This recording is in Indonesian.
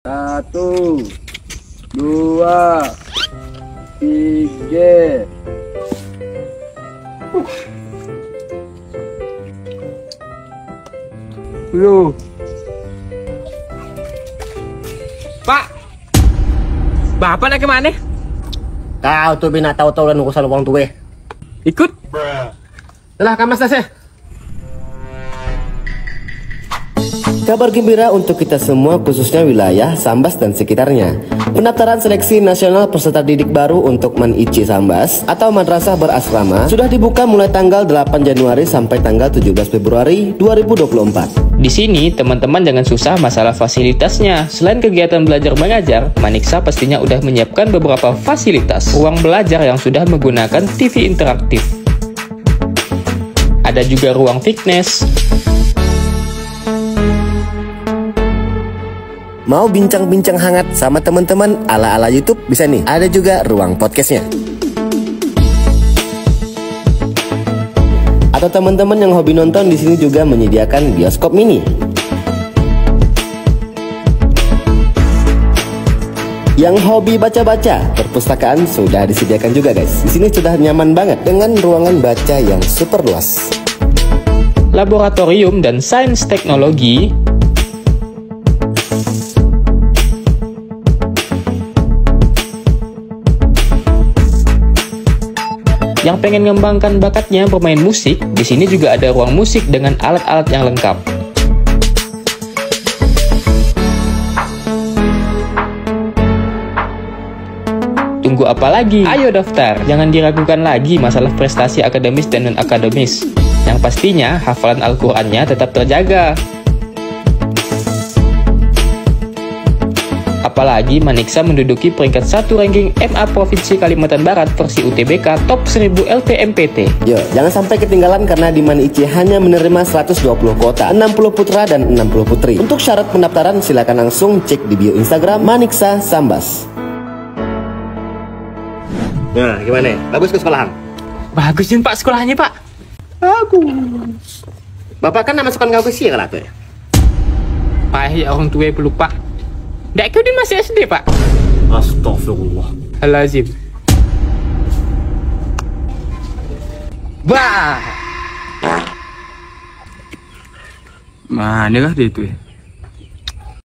Satu, dua, tiga. Yo. Pak, Bapak nak ke mana? Kau tuh bina tahu-tahu dan urusan uang tuwe. Ikut. Telah kamas tas ya. Kabar gembira untuk kita semua khususnya wilayah Sambas dan sekitarnya. Pendaftaran seleksi nasional peserta didik baru untuk MAN-IC Sambas atau Madrasah Berasrama sudah dibuka mulai tanggal 8 Januari sampai tanggal 17 Februari 2024. Di sini teman-teman jangan susah masalah fasilitasnya. Selain kegiatan belajar mengajar, Maniksa pastinya udah menyiapkan beberapa fasilitas. Ruang belajar yang sudah menggunakan TV interaktif. Ada juga ruang fitness. Mau bincang-bincang hangat sama teman-teman ala-ala YouTube bisa nih. Ada juga ruang podcastnya. Atau teman-teman yang hobi nonton di sini juga menyediakan bioskop mini. Yang hobi baca-baca, perpustakaan sudah disediakan juga guys. Di sini sudah nyaman banget dengan ruangan baca yang super luas. Laboratorium dan sains teknologi. Yang pengen mengembangkan bakatnya bermain musik, di sini juga ada ruang musik dengan alat-alat yang lengkap. Tunggu apa lagi? Ayo daftar! Jangan diragukan lagi masalah prestasi akademis dan non-akademis. Yang pastinya, hafalan Al-Qur'annya tetap terjaga. Apalagi Maniksa menduduki peringkat 1 ranking MA Provinsi Kalimantan Barat versi UTBK top 1000 LPMPT. Yo, jangan sampai ketinggalan karena di MAN-IC hanya menerima 120 kuota, 60 putra dan 60 putri. Untuk syarat pendaftaran silakan langsung cek di bio Instagram Maniksa Sambas. Nah, gimana? Bagus ke sekolahan? Bagusin Pak sekolahnya Pak. Bagus. Bapak kan masukkan kau ke sini kalau tuh ya? Pak, ya orang tua pelupa. Dak kau dia masih SD Pak. Astagfirullah. Alazim. Bah. Mana lah dia itu ya?